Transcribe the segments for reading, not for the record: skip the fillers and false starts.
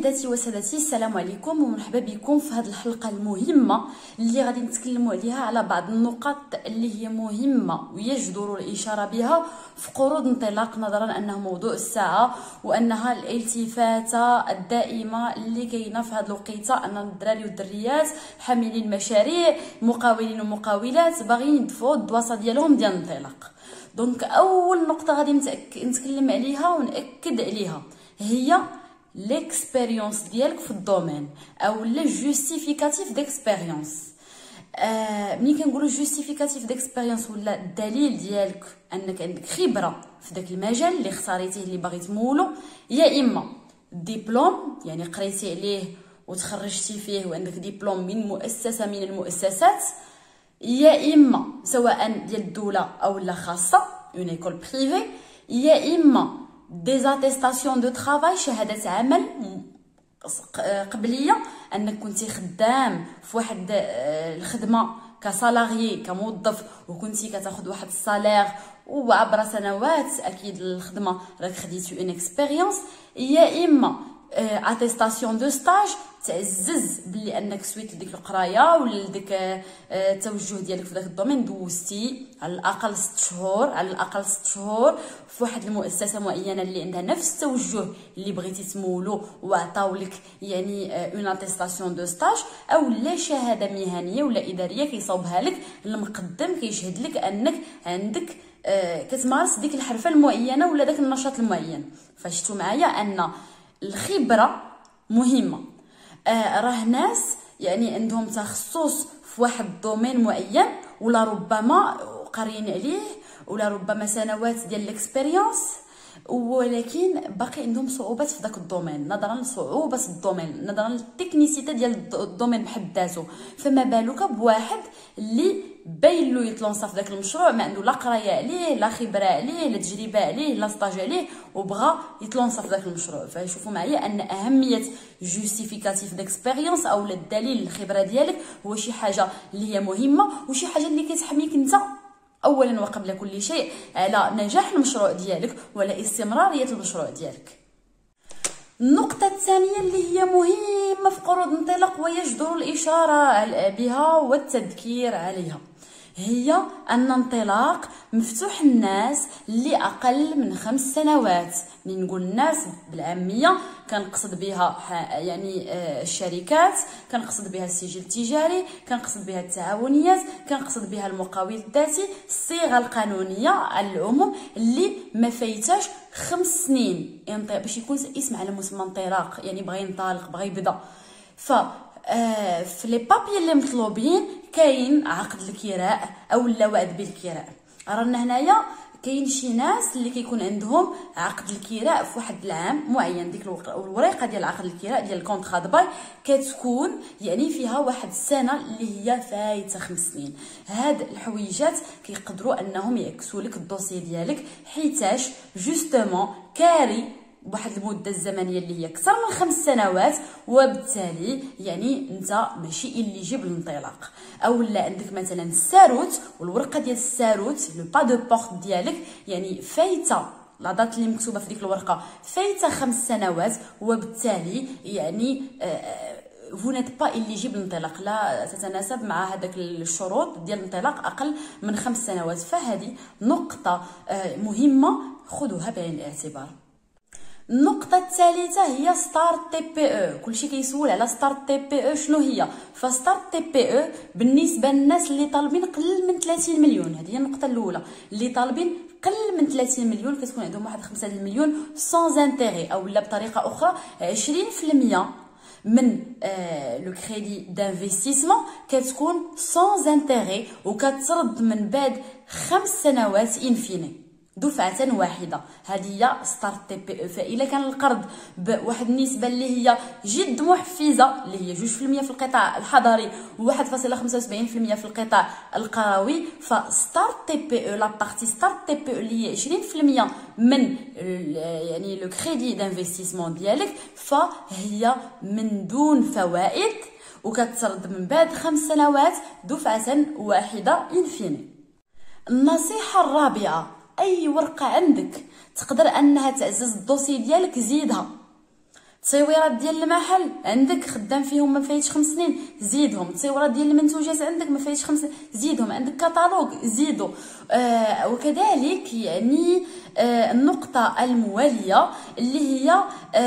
سيداتي وسادتي، السلام عليكم ومرحبا بكم في هذه الحلقه المهمه اللي غادي نتكلموا عليها على بعض النقاط اللي هي مهمه ويجدر الاشاره بها في قروض انطلاق، نظرا انه موضوع الساعه وانها الالتفاته الدائمه اللي كاينه في هذه الوقيته ان الدراري والدريات حاملين مشاريع، مقاولين ومقاولات باغيين يدفعوا الدواسه ديالهم ديال الانطلاق. دونك اول نقطه غادي نتكلم عليها ونأكد عليها هي ليكسبيريونس ديالك في الدومين او لا جوستيفيكاتيف ديكسبيريونس. ملي كنقولوا جوستيفيكاتيف ديكسبيريونس ولا الدليل ديالك انك عندك خبره في داك المجال اللي اختاريتيه اللي باغي تمولو، يا اما ديبلوم يعني قريتي عليه وتخرجتي فيه وعندك ديبلوم من مؤسسه من المؤسسات، يا اما سواء ديال الدوله او لا خاصه اون ايكول بريفي، يا اما دي اتيستاسيون دو طرافاي شهاده عمل قبليه انك كنتي خدام في واحد الخدمه كسالاريي كموظف وكنتي كتاخذ واحد الصالير وعبر سنوات اكيد الخدمه راك خديتي اون اكسبيريونس، يا اما اتيستاسيون دو ستاج تعزز بلي انك سويت لديك القرايه ولا ديك التوجه ديالك في داك الدومين دوزتي على الاقل 6 شهور، على الاقل 6 شهور في واحد المؤسسه معينه اللي عندها نفس التوجه اللي بغيتي تمولو وعطاو لك يعني اون اتيستاسيون دو ستاج او لا شهاده مهنيه ولا اداريه كيصاوبها لك المقدم كيشهد لك انك عندك كتمارس ديك الحرفه المعينه ولا داك النشاط المعين. فشتو معايا ان الخبره مهمه. راه ناس يعني عندهم تخصص في واحد الدومين معين ولا ربما قاريين عليه ولا ربما سنوات ديال الاكسبيريونس، ولكن باقي عندهم صعوبات في داك الدومين نظرا لصعوبه الدومين، نظرا للتكنيسيته ديال الدومين بحد ذاته. فما بالك بواحد اللي باين له يتلونصا في داك المشروع ما عنده لا قرايه عليه لا خبره عليه لا تجربه عليه لا ستاج عليه وبغى يتلونصا في داك المشروع. فشوفوا معايا ان اهميه جوستيفيكاتيف ديكسبيريونس او الدليل الخبره ديالك هو شي حاجه اللي هي مهمه وشي حاجه اللي كتحميك انت اولا وقبل كل شيء على نجاح المشروع ديالك ولا استمراريه المشروع ديالك. النقطة الثانية اللي هي مهمة في قروض انطلاق ويجدر الإشارة بها والتذكير عليها هي أن انطلاق مفتوح الناس اللي أقل من 5 سنوات. من نقول الناس بالعامية كنقصد بها يعني الشركات، كنقصد بها السجل التجاري، كنقصد بها التعاونيات، كنقصد بها المقاول الذاتي، الصيغة القانونية على العموم اللي ما فايتاش 5 سنين باش يكون اسم على مسمى انطلاق، يعني بغى ينطلق بغى يبدا. في لي بابي اللي مطلوبين كاين عقد الكراء او لا وعد بالكراء. رانا هنايا كاين شي ناس اللي كيكون عندهم عقد الكراء في واحد العام معين، ديك الورقه ديال عقد الكراء ديال الكونطرا دو باي كتكون يعني فيها واحد السنه اللي هي فايته 5 سنين. هاد الحويجات كيقدروا انهم يعكسوا لك الدوسي ديالك حيتاش جوستومون كاري بواحد المده الزمنيه اللي هي اكثر من 5 سنوات، وبالتالي يعني انت ماشي اليجيبل للانطلاق. او لا عندك مثلا الساروت والورقه ديال الساروت لو با دو بورت ديالك يعني فايته لا دات اللي مكتوبه في ديك الورقه فايته 5 سنوات، وبالتالي يعني vous n'êtes pas éligible للانطلاق، لا تتناسب مع هذاك الشروط ديال الانطلاق اقل من 5 سنوات. فهذه نقطه مهمه خذوها بعين الاعتبار. النقطة الثالثة هي ستارت تي بي او. كلشي كيسول على ستارت تي بي او شنو هي. فستارت تي بي او بالنسبة للناس اللي طالبين قل من 30 مليون، هذه هي النقطة الأولى، اللي طالبين قل من 30 مليون كتكون عندهم واحد 5 مليون سون انتيغي، او لا بطريقة أخرى 20% من لو كريدي دانفستيسمون كتكون سون انتيغي وكترد من بعد 5 سنوات انفيني دفعه واحده. هذه هي ستارت تي بي او. فإلا كان القرض بواحد النسبه اللي هي جد محفزه اللي هي 2% في القطاع الحضري و1.75% في القطاع القروي، فستارت تي بي او لا بارتي ستارت تي بي او اللي هي 20% من يعني لو كريدي دانفستيسمون ديالك فهي من دون فوائد وكترد من بعد 5 سنوات دفعه واحده انفيني. النصيحه الرابعه، اي ورقه عندك تقدر انها تعزز الدوسي ديالك زيدها. التصويرات ديال المحل عندك خدام فيهم ما فايتش 5 سنين زيدهم، التصويرات ديال المنتوجات عندك ما فايتش 5 زيدهم، عندك كتالوج زيدو. وكذلك يعني النقطه المواليه اللي هي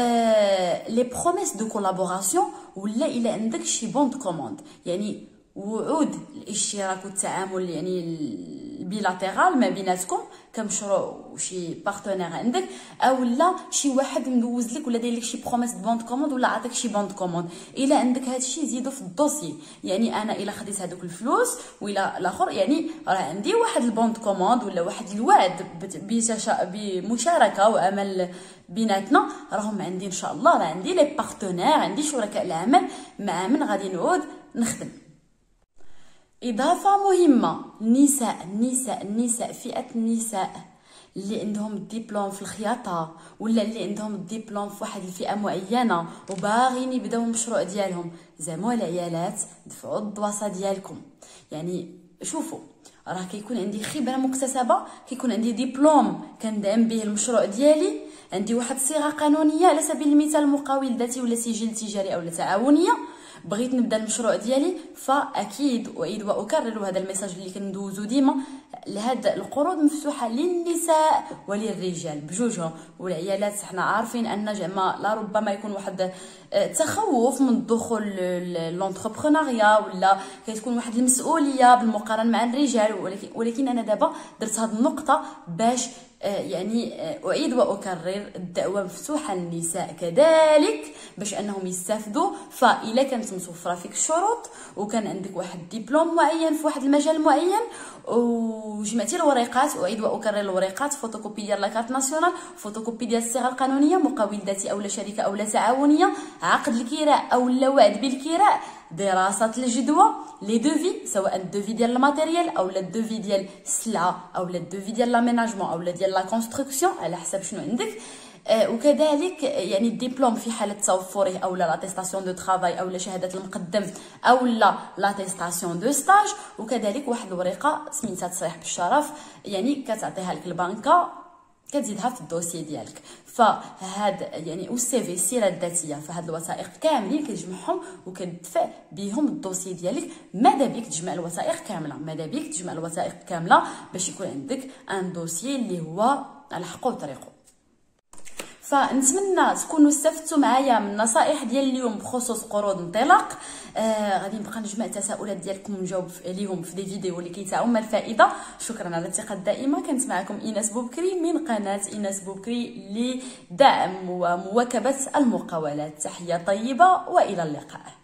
لي بروميس دو كولابوراسيون، ولا الا عندك شي بوند كوموند، يعني وعود الاشتراك والتعامل يعني البيلاتيرال ما بيناتكم كمشروع وشي بارتنير عندك، او لا شي واحد مدوز لك ولا داير لك شي بروميس دو بوند كوموند ولا عطاك شي بوند كوموند. الا عندك هادشي زيدو في الدوسي، يعني انا الا خديت هذوك الفلوس ولا الاخر يعني راه عندي واحد البوند كوموند ولا واحد الوعد بمشاركه وعمل بيناتنا، راهم عندي ان شاء الله، راه عندي لي بارتنير، عندي شركاء العمل مع من غادي نعود نخدم. إضافة مهمة، النساء فئة النساء اللي عندهم الدبلوم في الخياطة ولا اللي عندهم الدبلوم في واحد الفئة معينة وباغيين يبداو المشروع ديالهم، زعما العيالات دفعوا الدواسة ديالكم. يعني شوفوا، راه كيكون عندي خبرة مكتسبة، كيكون عندي دبلوم كندعم به المشروع ديالي، عندي واحد الصيغة قانونية على سبيل المثال مقاول ذاتي ولا سجل تجاري أو تعاونية، بغيت نبدا المشروع ديالي، فاكيد اعيد واكرر هذا الميساج اللي كندوزو ديما، لهاد القروض مفتوحه للنساء وللرجال بجوجهم. والعيالات حنا عارفين ان زعما لا ربما يكون واحد تخوف من الدخول لونتربرونيا ولا كتكون واحد المسؤوليه بالمقارنه مع الرجال، ولكن انا دابا درت هاد النقطه باش يعني أعيد وأكرر الدعوة مفتوحة للنساء كذلك باش أنهم يستافدوا. فإلا كانت متوفرة فيك الشروط وكان عندك واحد دبلوم معين في واحد المجال معين وجمعتي الوريقات، أعيد وأكرر الوريقات، فوتوكوبي ديال لاكارت ناسيونال، فوتوكوبي ديال الصيغة القانونية، مقاول ذاتي أو شركة أو تعاونية، عقد الكراء أو وعد بالكراء، دراسة الجدوى، لي دوفي سواء الدوفي ديال الماتيريال او الدوفي ديال السلعه او الدوفي ديال لاميناجمون او ديال لا كونستركسيون على حسب شنو عندك. وكذلك يعني الدبلوم في حاله توفره او لاتيستاسيون دو طرافاي او شهاده المقدم او لاتيستاسيون دو ستاج، وكذلك واحد الورقه سميتها تصريح بالشرف، يعني كتعطيها لك البنكه كتزيدها في الدوسي ديالك. فهاد يعني والسي في السيره الذاتيه، فهاد الوثائق كاملين كتجمعهم وكتدفع بهم الدوسي ديالك. ماذا بك تجمع الوثائق كامله، ماذا بك تجمع الوثائق كامله باش يكون عندك ان دوسي اللي هو على حقه وطريقه. فنتمنى تكونوا استفدتوا معايا من النصائح ديال اليوم بخصوص قروض انطلاق. غادي نبقى نجمع التساؤلات ديالكم ونجاوب عليهم في دي فيديو اللي كيتعم الفائده. شكرا على الثقه الدائمه. كانت معكم ايناس بوبكري من قناه ايناس بوبكري لدعم ومواكبه المقاولات. تحيه طيبه والى اللقاء.